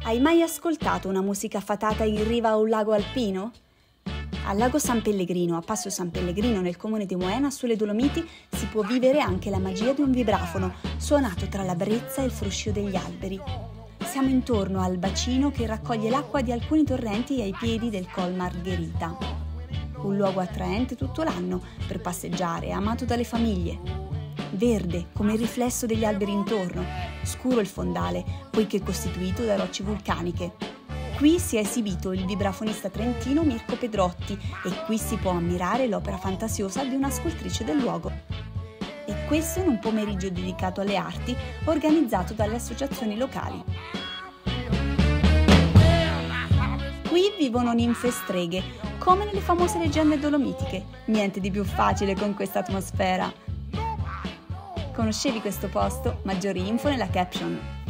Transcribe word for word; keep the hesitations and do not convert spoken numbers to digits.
Hai mai ascoltato una musica fatata in riva a un lago alpino? Al lago San Pellegrino, a Passo San Pellegrino, nel comune di Moena, sulle Dolomiti, si può vivere anche la magia di un vibrafono, suonato tra la brezza e il fruscio degli alberi. Siamo intorno al bacino che raccoglie l'acqua di alcuni torrenti ai piedi del Col Margherita. Un luogo attraente tutto l'anno per passeggiare, amato dalle famiglie. Verde come il riflesso degli alberi intorno, scuro il fondale, poiché costituito da rocce vulcaniche. Qui si è esibito il vibrafonista trentino Mirko Pedrotti e qui si può ammirare l'opera fantasiosa di una scultrice del luogo. E questo in un pomeriggio dedicato alle arti organizzato dalle associazioni locali. Qui vivono ninfe e streghe, come nelle famose leggende dolomitiche. Niente di più facile con questa atmosfera. Conoscevi questo posto? Maggiori info nella caption.